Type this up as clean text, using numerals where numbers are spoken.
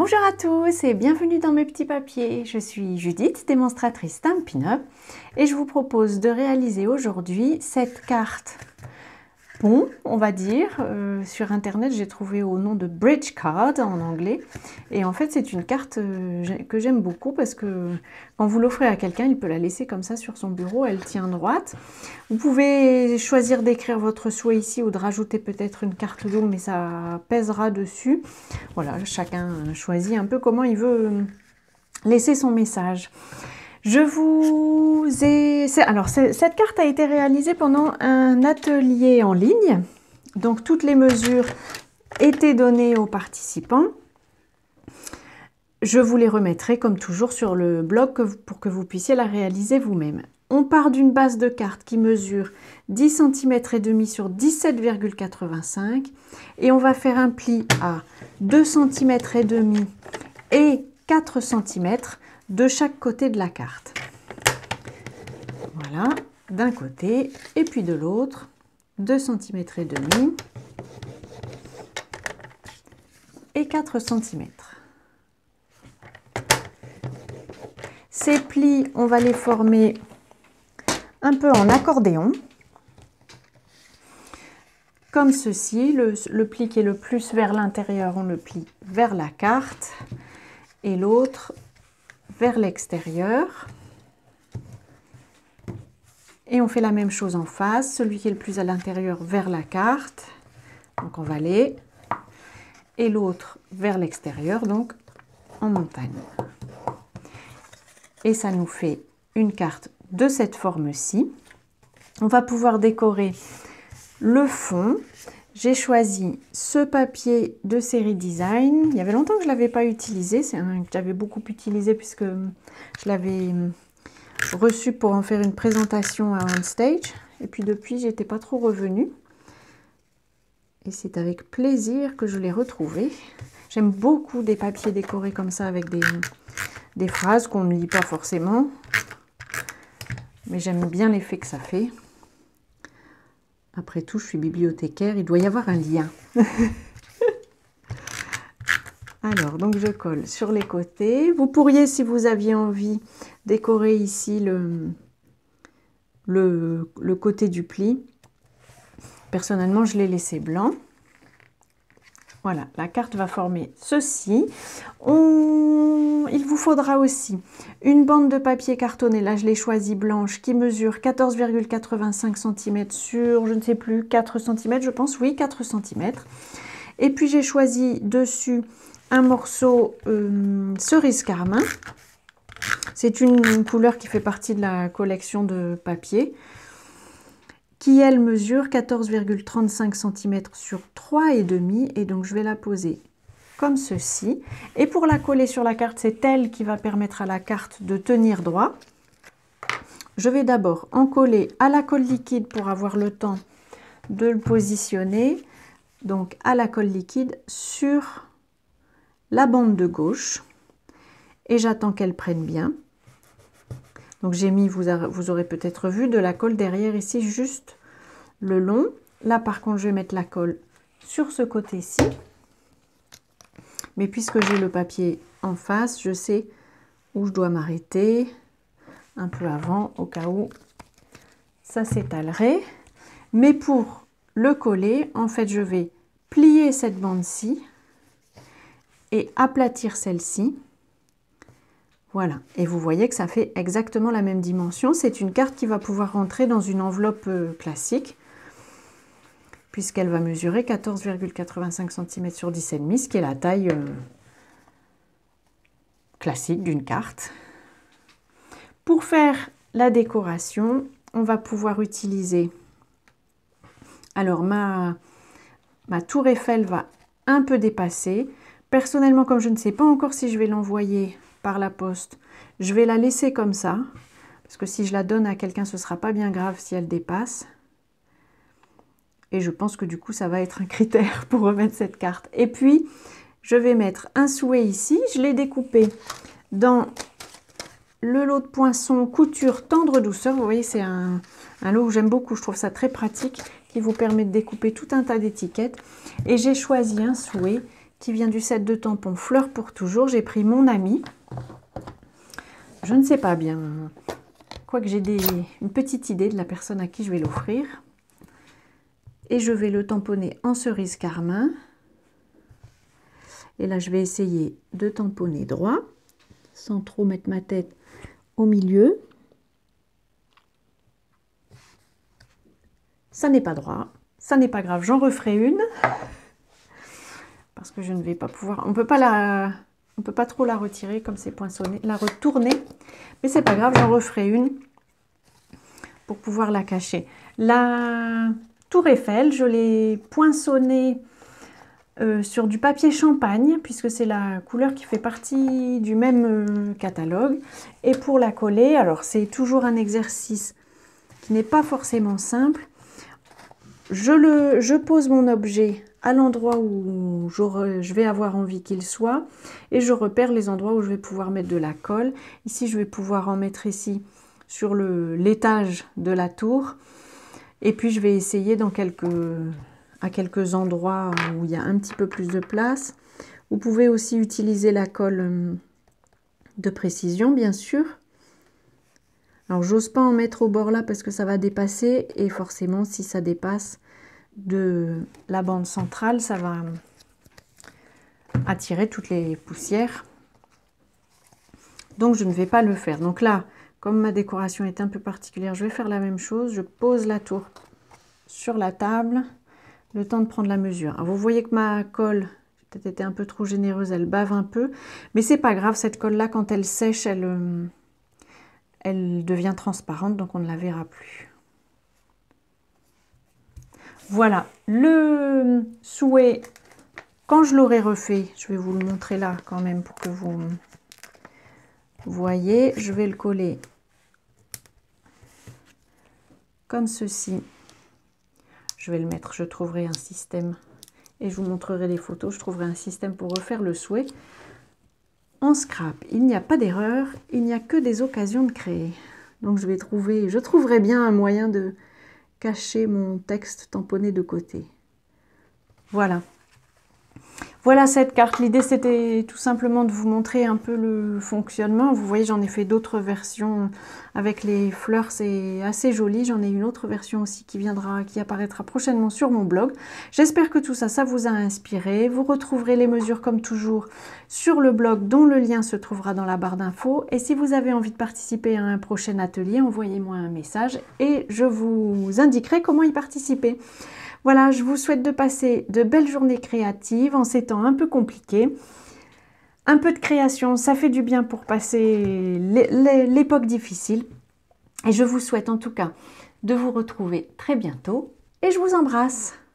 Bonjour à tous et bienvenue dans mes petits papiers. Je suis Judith, démonstratrice Stampin' Up, et je vous propose de réaliser aujourd'hui cette carte bon, on va dire. Sur internet, j'ai trouvé au nom de Bridge Card en anglais. Et en fait, c'est une carte que j'aime beaucoup parce que quand vous l'offrez à quelqu'un, il peut la laisser comme ça sur son bureau, elle tient droite. Vous pouvez choisir d'écrire votre souhait ici ou de rajouter peut-être une carte double, mais ça pèsera dessus. Voilà, chacun choisit un peu comment il veut laisser son message. Alors, cette carte a été réalisée pendant un atelier en ligne. Donc, toutes les mesures étaient données aux participants. Je vous les remettrai comme toujours sur le blog pour que vous puissiez la réaliser vous-même. On part d'une base de carte qui mesure 10 cm et demi sur 17,85 et on va faire un pli à 2 cm et demi et 4 cm de chaque côté de la carte. Voilà, d'un côté et puis de l'autre, 2 cm et demi et 4 cm. Ces plis, on va les former un peu en accordéon, comme ceci. Le pli qui est le plus vers l'intérieur, on le plie vers la carte et l'autre vers l'extérieur. Et on fait la même chose en face, celui qui est le plus à l'intérieur vers la carte, donc en vallée, et l'autre vers l'extérieur, donc en montagne. Et ça nous fait une carte de cette forme-ci. On va pouvoir décorer le fond. J'ai choisi ce papier de série Design. Il y avait longtemps que je ne l'avais pas utilisé. C'est un que j'avais beaucoup utilisé puisque je l'avais reçu pour en faire une présentation à OnStage. Et puis depuis, j'étais pas trop revenue. Et c'est avec plaisir que je l'ai retrouvé. J'aime beaucoup des papiers décorés comme ça avec des phrases qu'on ne lit pas forcément. Mais j'aime bien l'effet que ça fait. Après tout, je suis bibliothécaire, il doit y avoir un lien. Alors, donc je colle sur les côtés. Vous pourriez, si vous aviez envie, décorer ici le côté du pli. Personnellement, je l'ai laissé blanc. Voilà, la carte va former ceci. Il vous faudra aussi une bande de papier cartonné, là je l'ai choisi blanche, qui mesure 14,85 cm sur, je ne sais plus, 4 cm je pense, oui 4 cm. Et puis j'ai choisi dessus un morceau cerise carmin. C'est une couleur qui fait partie de la collection de papier, qui elle mesure 14,35 cm sur 3,5 et donc je vais la poser comme ceci. Et pour la coller sur la carte, c'est elle qui va permettre à la carte de tenir droit. Je vais d'abord en coller à la colle liquide pour avoir le temps de le positionner. Donc à la colle liquide sur la bande de gauche. Et j'attends qu'elle prenne bien. Donc j'ai mis, vous aurez peut-être vu, de la colle derrière ici, juste le long. Là par contre, je vais mettre la colle sur ce côté-ci. Mais puisque j'ai le papier en face, je sais où je dois m'arrêter un peu avant, au cas où ça s'étalerait. Mais pour le coller, en fait, je vais plier cette bande-ci et aplatir celle-ci. Voilà, et vous voyez que ça fait exactement la même dimension. C'est une carte qui va pouvoir rentrer dans une enveloppe classique, puisqu'elle va mesurer 14,85 cm sur 10,5, ce qui est la taille classique d'une carte. Pour faire la décoration, on va pouvoir utiliser... Alors, ma tour Eiffel va un peu dépasser. Personnellement, comme je ne sais pas encore si je vais l'envoyer par la poste, je vais la laisser comme ça, parce que si je la donne à quelqu'un, ce ne sera pas bien grave si elle dépasse. Et je pense que du coup, ça va être un critère pour remettre cette carte. Et puis, je vais mettre un souhait ici. Je l'ai découpé dans le lot de poinçons couture tendre douceur. Vous voyez, c'est un lot que j'aime beaucoup. Je trouve ça très pratique, qui vous permet de découper tout un tas d'étiquettes. Et j'ai choisi un souhait qui vient du set de tampons Fleurs pour toujours. J'ai pris Mon Ami. Je ne sais pas bien, quoique j'ai une petite idée de la personne à qui je vais l'offrir. Et je vais le tamponner en cerise carmin. Et là, je vais essayer de tamponner droit, sans trop mettre ma tête au milieu. Ça n'est pas droit, ça n'est pas grave, j'en referai une. Parce que je ne vais pas pouvoir, on peut pas trop la retirer comme c'est poinçonné, la retourner. Mais c'est pas grave, j'en referai une pour pouvoir la cacher. La Tour Eiffel, je l'ai poinçonnée sur du papier champagne, puisque c'est la couleur qui fait partie du même catalogue. Et pour la coller, alors c'est toujours un exercice qui n'est pas forcément simple. Je pose mon objet à l'endroit où je vais avoir envie qu'il soit et je repère les endroits où je vais pouvoir mettre de la colle. Ici, je vais pouvoir en mettre ici sur l'étage de la tour. Et puis, je vais essayer à quelques endroits où il y a un petit peu plus de place. Vous pouvez aussi utiliser la colle de précision, bien sûr. Alors, j'ose pas en mettre au bord là parce que ça va dépasser. Et forcément, si ça dépasse de la bande centrale, ça va attirer toutes les poussières. Donc, je ne vais pas le faire. Donc là, comme ma décoration est un peu particulière, je vais faire la même chose. Je pose la tour sur la table, le temps de prendre la mesure. Alors, vous voyez que ma colle, j'ai peut-être été un peu trop généreuse, elle bave un peu. Mais c'est pas grave, cette colle-là, quand elle sèche, elle devient transparente, donc on ne la verra plus. Voilà, le souhait, quand je l'aurai refait, je vais vous le montrer là quand même pour que vous voyez. Je vais le coller comme ceci. Je vais le mettre, je trouverai un système et je vous montrerai les photos. Je trouverai un système pour refaire le souhait en scrap. Il n'y a pas d'erreur, il n'y a que des occasions de créer. Donc je trouverai bien un moyen de cacher mon texte tamponné de côté. Voilà. Voilà cette carte. L'idée, c'était tout simplement de vous montrer un peu le fonctionnement. Vous voyez, j'en ai fait d'autres versions avec les fleurs. C'est assez joli. J'en ai une autre version aussi qui apparaîtra prochainement sur mon blog. J'espère que tout ça, ça vous a inspiré. Vous retrouverez les mesures comme toujours sur le blog dont le lien se trouvera dans la barre d'infos. Et si vous avez envie de participer à un prochain atelier, envoyez-moi un message et je vous indiquerai comment y participer. Voilà, je vous souhaite de passer de belles journées créatives en ces temps un peu compliqués. Un peu de création, ça fait du bien pour passer l'époque difficile. Et je vous souhaite en tout cas de vous retrouver très bientôt. Et je vous embrasse.